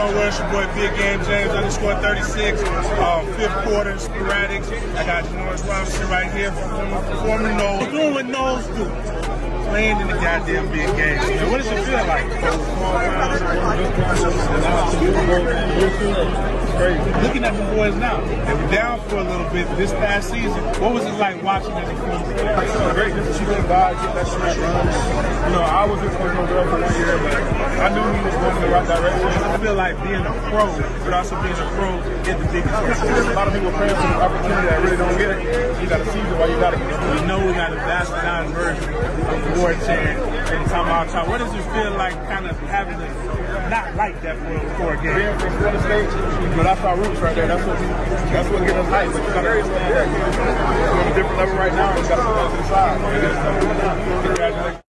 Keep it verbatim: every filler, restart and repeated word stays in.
know what? It's your boy Big Game James underscore thirty-six. Uh, fifth quarter, sporadic. I got Janarius Robinson right here performing, performing Knowles. Doing what Knowles do. Playing in the goddamn big game. Now, what does it feel like? Looking at the boys now, they were down for a little bit this past season. What was it like watching them perform? It's great. Just to see them guys get that shit run. You know, I was with Coach Norvell for one year, but I knew he was going in the right direction. I feel like being a pro, but also being a pro in the big game. A lot of people praying for the opportunity that really don't get it. You got to seize it while you got it. We know we got a bastardized version of the war chant in the timeout time. What does it feel like kind of having to not like that for, for a game? Being from Florida State, but that's our roots right there. That's what we, that's what gets us hyped. But you got to understand, we're on a different level right now. You got to put that to the side. Congratulations.